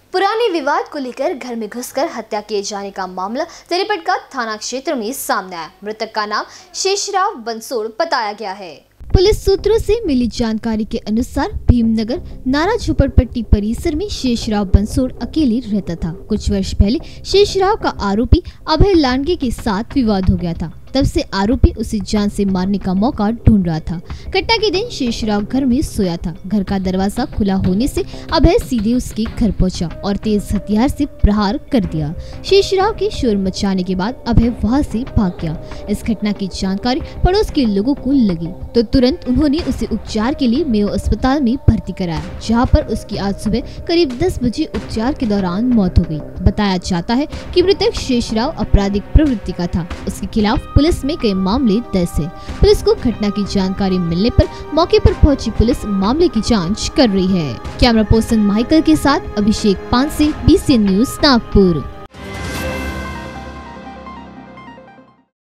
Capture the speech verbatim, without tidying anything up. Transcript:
पुराने विवाद को लेकर घर में घुसकर हत्या किए जाने का मामला तेलीपटका थाना क्षेत्र में सामने आया। मृतक का नाम शेषराव बंसोड़ बताया गया है। पुलिस सूत्रों से मिली जानकारी के अनुसार भीमनगर नारा झोपड़पट्टी परिसर में शेषराव बंसोड़ अकेले रहता था। कुछ वर्ष पहले शेषराव का आरोपी अभय लांडगे के साथ विवाद हो गया था। तब से आरोपी उसे जान से मारने का मौका ढूंढ रहा था। घटना के दिन शेषराव घर में सोया था। घर का दरवाजा खुला होने से अभय सीधे उसके घर पहुंचा और तेज हथियार से प्रहार कर दिया। शेषराव के शोर मचाने के बाद अभय वहां से भाग गया। इस घटना की जानकारी पड़ोस के लोगों को लगी तो तुरंत उन्होंने उसे उपचार के लिए मेयो अस्पताल में भर्ती कराया, जहाँ पर उसकी आज सुबह करीब दस बजे उपचार के दौरान मौत हो गयी। बताया जाता है कि मृतक शेषराव आपराधिक प्रवृत्ति का था। उसके खिलाफ पुलिस में कई मामले दर्ज है। पुलिस को घटना की जानकारी मिलने पर मौके पर पहुंची पुलिस मामले की जांच कर रही है। कैमरा पर्सन माइकल के साथ Abhishek Panse, B C N news Nagpur.